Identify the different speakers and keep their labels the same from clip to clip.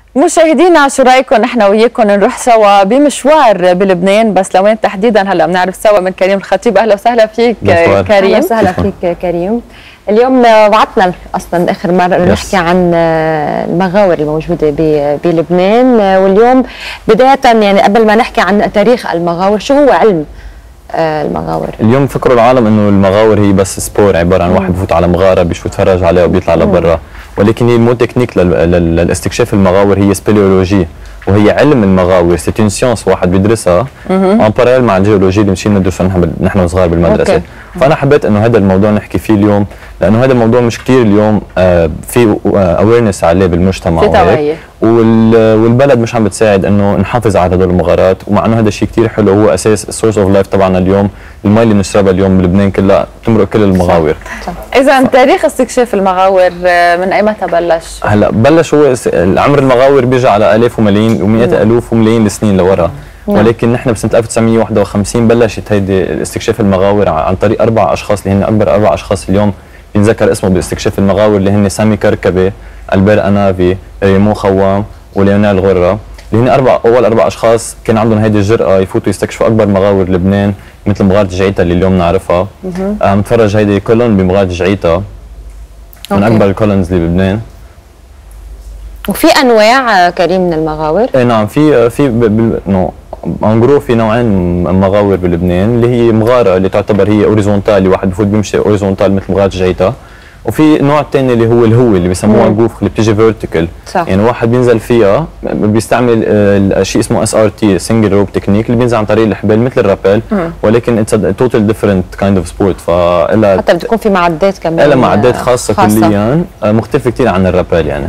Speaker 1: مشاهدينا شو رايكم نحن وياكم نروح سوا بمشوار بلبنان، بس لوين تحديدا هلا بنعرف سوا من كريم الخطيب. اهلا وسهلا فيك كريم.
Speaker 2: اهلا وسهلا فيك كريم. اليوم وعدنا اصلا اخر مره نحكي عن المغاور الموجوده بلبنان، واليوم بدايه يعني قبل ما نحكي عن تاريخ المغاور، شو هو علم المغاور؟
Speaker 3: اليوم فكروا العالم انه المغاور هي بس سبور، عباره عن واحد بفوت على مغاره بيشوف يتفرج عليها وبيطلع لبرا، ولكن هي مو تكنيك للاستكشاف المغاور، هي سبيليولوجي وهي علم المغاور. سي اون سيونس واحد بيدرسها ان باراليل مع الجيولوجي اللي مشينا ندرسه نحن صغار بالمدرسه. فانا حبيت انه هذا الموضوع نحكي فيه اليوم، لانه هذا الموضوع مش كثير اليوم في اويرنس عليه بالمجتمع،
Speaker 1: في توعيه،
Speaker 3: والبلد مش عم بتساعد انه نحافظ على هدول المغارات، ومع انه هذا الشيء كثير حلو، هو اساس السورس اوف لايف تبعنا اليوم. المي اللي بنشربها اليوم بلبنان كلها بتمرق كل المغاور.
Speaker 1: اذا تاريخ استكشاف المغاور من ايمتى بلش؟
Speaker 3: هلا بلش هو عمر المغاور بيجي على الاف وملايين ومئات الوف وملايين السنين لورا، ولكن نحن بسنه 1951 بلشت هيدي استكشاف المغاور عن طريق 4 اشخاص اللي هن اكبر 4 اشخاص اليوم بينذكر اسمه باستكشاف المغاور، اللي هن سامي كركبه، البير انافي، ريمون خوام، وليونيل غره، اللي هن اول 4 اشخاص كان عندهم هيدي الجرأه يفوتوا يستكشفوا اكبر مغاور لبنان، مثل مغاره جعيتا اللي اليوم نعرفها. متفرج هيدي كولون بمغاره جعيتا من اكبر الكولونز اللي بلبنان.
Speaker 2: وفي انواع كريم من المغاور؟
Speaker 3: اي نعم، في انجرو في نوعين مغاور بلبنان، اللي هي مغاره اللي تعتبر هي اوريزونتال، اللي واحد بفوت بيمشي اوريزونتال مثل مغاره جعيتا، وفي نوع ثاني اللي هو الهوي اللي بيسموها جوف اللي بتيجي فيرتيكال، يعني واحد بينزل فيها بيستعمل شيء اسمه SRT سنجل روب تكنيك، اللي بينزل عن طريق الحبال مثل الرابيل، ولكن اتس توتال ديفرنت كايند اوف سبورت. فإلها
Speaker 2: حتى بتكون في معدات كمان،
Speaker 3: لها معدات خاصه كليا مختلفه كثير عن الرابيل يعني.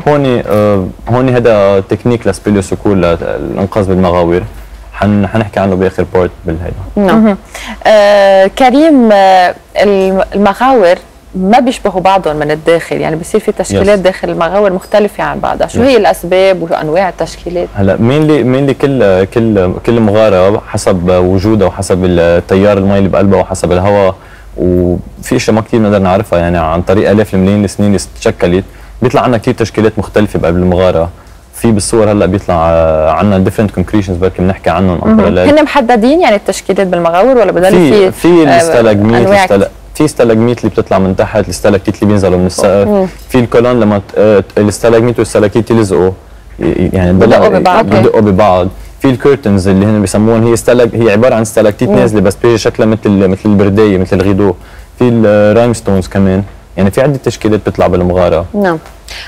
Speaker 3: هون هذا تكنيك لسبيليوسكول للانقاذ بالمغاور، حنحكي عنه باخر بارت بالهيدا.
Speaker 1: نعم. كريم، المغاور ما بيشبهوا بعضهم من الداخل، يعني بصير في تشكيلات داخل المغاور مختلفة عن بعضها، شو هي الأسباب وأنواع التشكيلات؟
Speaker 3: هلا مين كل مغارة حسب وجودها وحسب التيار المي اللي بقلبها وحسب الهواء، وفي اشياء ما كثير بنقدر نعرفها يعني عن طريق آلاف الملايين السنين اللي تشكلت، بيطلع عنا كثير تشكيلات مختلفة بقلب المغارة. في بالصور هلا بيطلع عنا ديفرنت كونكريشنز بركي بنحكي عنهم.
Speaker 1: هن محددين يعني التشكيلات بالمغاور ولا بضل
Speaker 3: في الاستلاجميت في استلاجميت اللي بتطلع من تحت، الاستلاكتيت اللي بينزلوا من السقف، في الكولون لما الاستلاجميت والستلاكتيت يلزقوا يعني بدقوا ببعض، في الكيرتنز اللي هن بيسموهم هي عباره عن استلاكتيت نازله بس بيجي شكلها مثل البردايه مثل الغيدو، في الرايمستونز كمان، يعني في عده تشكيلات بتطلع بالمغاره.
Speaker 2: نعم.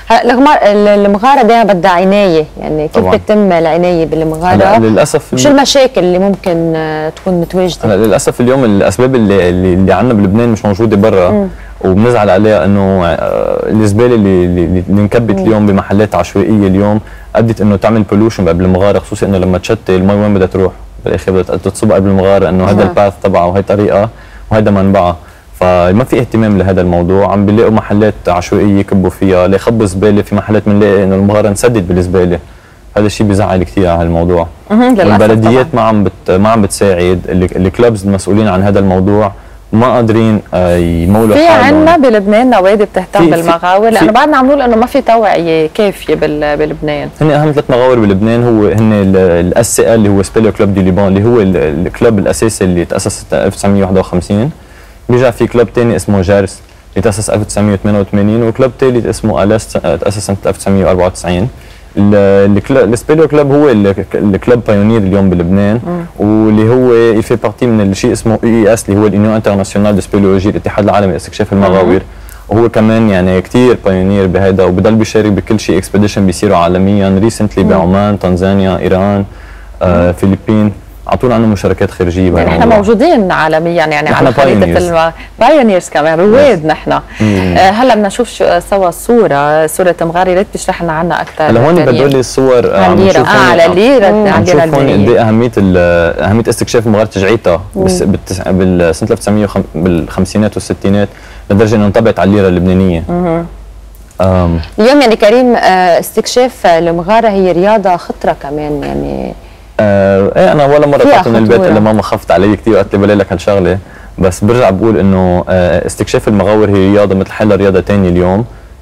Speaker 2: المغاره دائما بدها عنايه، يعني كيف بتتم العنايه بالمغاره؟
Speaker 3: للاسف
Speaker 2: شو المشاكل اللي ممكن تكون متواجده؟
Speaker 3: للاسف اليوم الاسباب اللي عندنا بلبنان مش موجوده برا، وبنزعل عليها انه الزباله اللي انكبت اليوم بمحلات عشوائيه اليوم ادت انه تعمل بولوشن قبل المغاره، خصوصي انه لما تشتي المي وين بدها تروح؟ بالاخر بدها تصب قبل المغاره، انه هذا الباث تبعها وهي طريقه وهذا منبعها، فما في اهتمام لهذا الموضوع. عم بنلاقوا محلات عشوائيه يكبوا فيها ليخبوا زباله، في محلات بنلاقي انه المغاره انسدت بالزباله، هذا الشيء بيزعل كثير على هالموضوع. والبلديات ما عم بتساعد، الكلوبز المسؤولين عن هذا الموضوع ما قادرين يمولوا
Speaker 1: حالهم. في عندنا بلبنان نوادي بتهتم بالمغاور، لانه بعدنا عم نقول انه ما في توعيه كافيه بلبنان.
Speaker 3: هن اهم 3 مغاور بلبنان، هن الSCL اللي هو سبيليو كلوب دي ليبان، اللي هو الكلوب الاساسي اللي تاسس 1951. بيجي في كلوب ثاني اسمه جارس اللي تاسس 1988، وكلوب ثالث اسمه أليست تاسس سنه 1994. السبيليو كلوب هو الكلوب بايونير اليوم بلبنان، واللي هو يفي بارتي من الشيء اسمه UES اللي هو اليونيون انترناسيونال دو سبيليولوجي، الاتحاد العالمي لاستكشاف المغاور، وهو كمان يعني كثير بايونير بهذا، وبضل بيشارك بكل شيء اكسبيديشن بيصيروا عالميا، ريسنتلي بعمان، تنزانيا، ايران، فلبين، عطونا عنه مشاركات خارجيه.
Speaker 1: يعني احنا موجودين عالميا يعني على خريطه بايونيرز كمان، رواد نحن. هلا بدنا نشوف سوا صوره مغاره، يا ريت تشرح لنا عنها اكثر.
Speaker 3: هلا هون بدوا لي الصور
Speaker 1: عم نشوف على الليره،
Speaker 3: عم نشوف هون قد ايه اهميه استكشاف مغاره جعيتا بالسنه بالخمسينات والستينات، لدرجه انه انطبقت على الليره اللبنانيه.
Speaker 2: اليوم يعني كريم استكشاف المغاره هي رياضه خطره كمان يعني.
Speaker 3: ايه انا ولا مره طلعت من البيت الا ماما خفت علي كثير وقالت لي بلاي لك هالشغله، بس برجع بقول انه استكشاف المغاور هي رياضه مثل حالها رياضه ثانيه اليوم،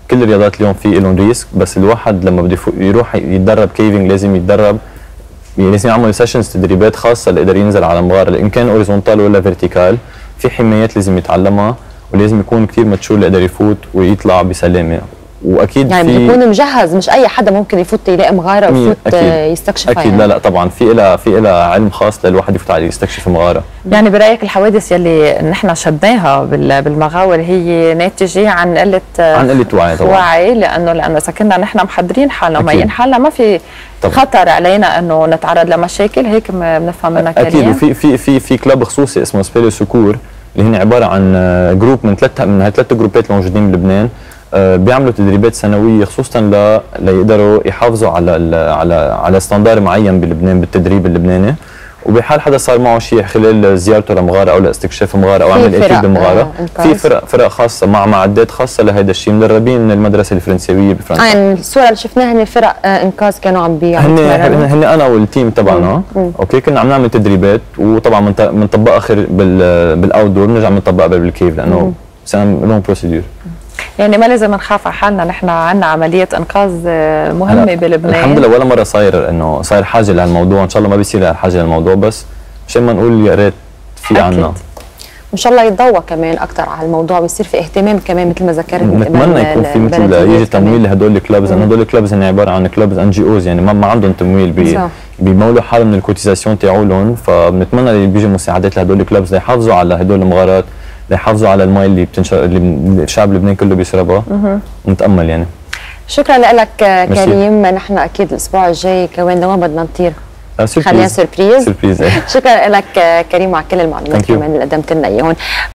Speaker 3: كل الرياضات اليوم في لهم ريسك، بس الواحد لما بده يروح يتدرب كيفنج لازم يتدرب، يعني لازم يعمل سيشنز تدريبات خاصه ليقدر ينزل على مغاره، ان كان اوريزونتال ولا فيرتيكال، في حمايات لازم يتعلمها، ولازم يكون كثير متشور ليقدر يفوت ويطلع بسلامه. واكيد
Speaker 2: يعني
Speaker 3: في
Speaker 2: بيكون مجهز، مش اي حدا ممكن يفوت يلاقي مغاره ويفوت يستكشفها.
Speaker 3: اكيد يعني. لا طبعا في لها علم خاص للواحد يفوت عليه يستكشف مغاره.
Speaker 1: يعني برايك الحوادث يلي نحن شدناها بالمغاور هي ناتجه عن قله
Speaker 3: وعي طبعا.
Speaker 1: وعي، لانه اذا كنا نحن محضرين حالنا ومهيئين حالنا ما في طبعا خطر علينا انه نتعرض لمشاكل، هيك بنفهم منك
Speaker 3: اكيد. وفي كلاب خصوصي اسمه سبيليو سكور، اللي هن عباره عن جروب من ثلاث جروبات موجودين بلبنان، بيعملوا تدريبات سنويه خصوصا ليقدروا يحافظوا على ستاندر معين بلبنان بالتدريب اللبناني، وبحال حدا صار معه شيء خلال زيارته لمغاره او لاستكشاف مغاره او عمل اكيد بمغاره، في فرق خاصه مع معدات خاصه لهذا الشيء، مدربين من المدرسه الفرنساويه بفرنسا.
Speaker 2: يعني الصوره اللي شفناها هن فرق انقاذ كانوا عم
Speaker 3: هن انا والتيم تبعنا اوكي، كنا عم نعمل تدريبات، وطبعا بنطبقها بالاوت دور، بنرجع بنطبقها بالكيف لانه لهم بروسيدور.
Speaker 1: يعني ما لازم نخاف على حالنا، نحن عندنا عمليه انقاذ مهمه بلبنان
Speaker 3: الحمد لله، ولا مره صاير حاجه لهالموضوع، ان شاء الله ما بيصير حاجه للموضوع، بس مشان ما نقول يا ريت في عنا
Speaker 2: ان شاء الله يتضوى كمان اكثر على الموضوع ويصير في اهتمام كمان مثل ما ذكرت.
Speaker 3: نتمنى يكون في مثل يجي تمويل لهدول الكلوبز، لانه هدول الكلوبز هن عباره عن كلوبز NGOs، يعني ما عندهم تمويل، بيمولوا حالهم من الكوتيزاسيون تاعولهم، فبنتمنى اللي بيجي مساعدات لهدول الكلوبز ليحافظوا على هدول المغارات، ليحافظوا على المي اللي الشعب اللبناني كله بيشربها، ونتامل يعني.
Speaker 2: شكرا لك كريم، نحن اكيد الاسبوع الجاي كمان دوام بدنا نطير، خلينا سربريز.
Speaker 3: سربريز.
Speaker 2: شكرا لك كريم على كل المعلومات كمان اللي قدمت لنا اياهم.